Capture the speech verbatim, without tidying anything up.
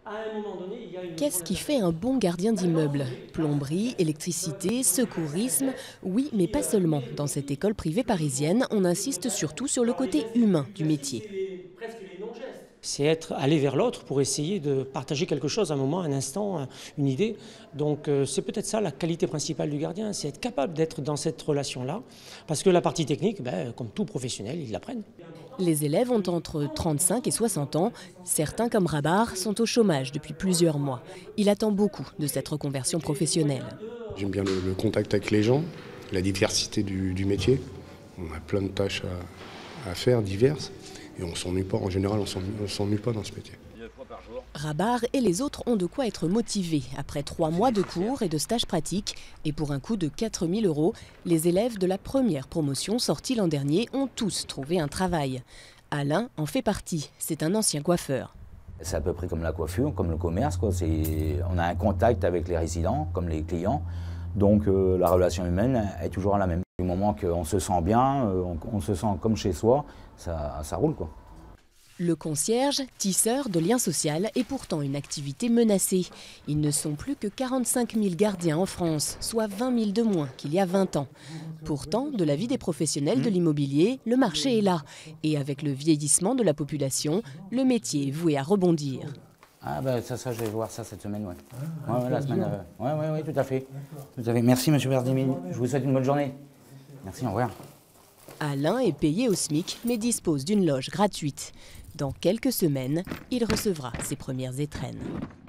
Qu'est-ce qui fait un bon gardien d'immeuble? Plomberie, électricité, secourisme, oui, mais pas seulement. Dans cette école privée parisienne, on insiste surtout sur le côté humain du métier. C'est être aller vers l'autre pour essayer de partager quelque chose, un moment, un instant, une idée. Donc c'est peut-être ça la qualité principale du gardien, c'est être capable d'être dans cette relation-là. Parce que la partie technique, ben, comme tout professionnel, ils l'apprennent. Les élèves ont entre trente-cinq et soixante ans. Certains, comme Rabar, sont au chômage depuis plusieurs mois. Il attend beaucoup de cette reconversion professionnelle. J'aime bien le, le contact avec les gens, la diversité du, du métier. On a plein de tâches à, à faire, diverses. Et on s'ennuie pas, en général, on ne s'ennuie pas dans ce métier. Rabar et les autres ont de quoi être motivés. Après trois mois de cours et de stages pratiques, et pour un coût de quatre mille euros, les élèves de la première promotion sortie l'an dernier ont tous trouvé un travail. Alain en fait partie, c'est un ancien coiffeur. C'est à peu près comme la coiffure, comme le commerce, quoi. On a un contact avec les résidents, comme les clients, donc euh, la relation humaine est toujours la même. Du moment qu'on se sent bien, on, on se sent comme chez soi, ça, ça roule, quoi. Le concierge, tisseur de liens sociaux, est pourtant une activité menacée. Ils ne sont plus que quarante-cinq mille gardiens en France, soit vingt mille de moins qu'il y a vingt ans. Pourtant, de l'avis des professionnels de l'immobilier, le marché est là. Et avec le vieillissement de la population, le métier est voué à rebondir. Ah ben ça, ça, je vais voir ça cette semaine, ouais. Ouais, ouais, la semaine, euh, ouais, ouais, ouais, tout à fait. Tout à fait. Merci, monsieur Verdimine. Je vous souhaite une bonne journée. Merci, au revoir. Alain est payé au SMIC, mais dispose d'une loge gratuite. Dans quelques semaines, il recevra ses premières étrennes.